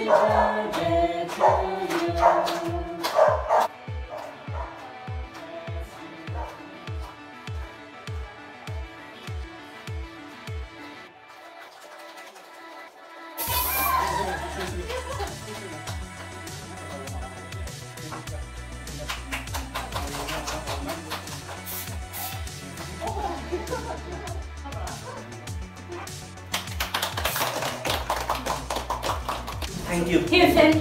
birthday to you. Thank you. Here, send.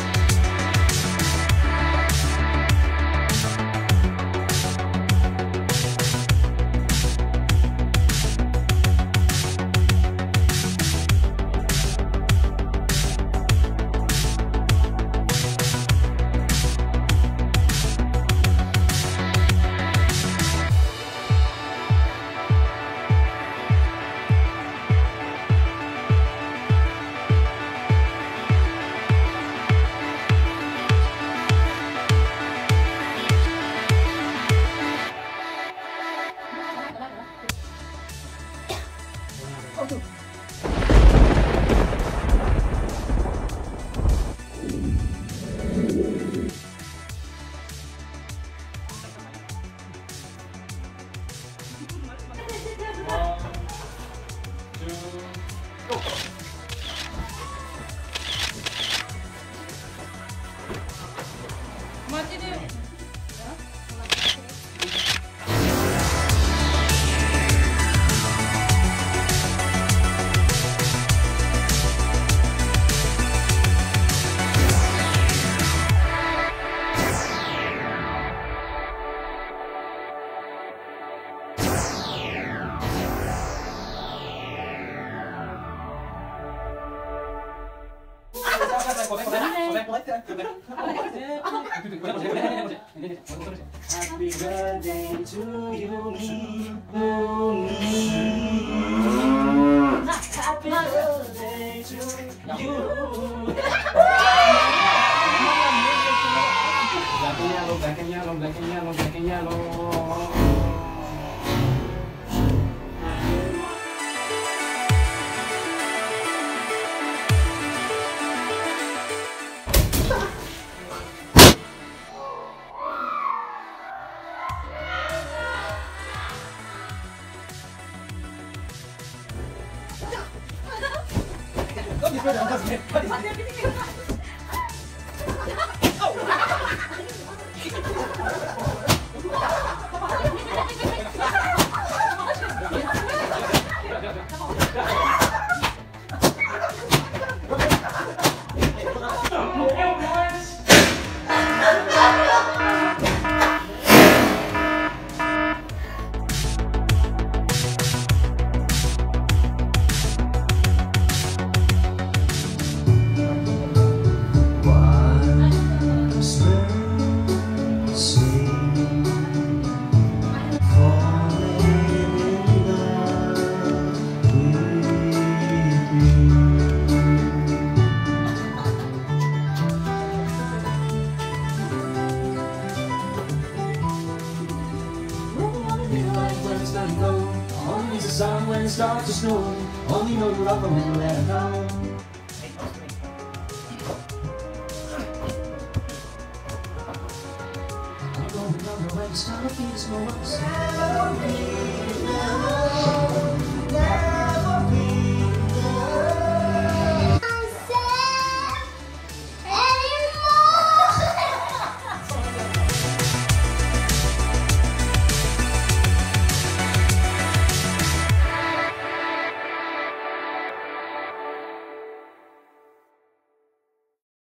Happy birthday to you, me. Happy birthday to you. Black and yellow, black and yellow, black and yellow, black and yellow. Only the sun when it starts to snow. Only know you love her when you let her go. You don't remember when you start to feel the snow.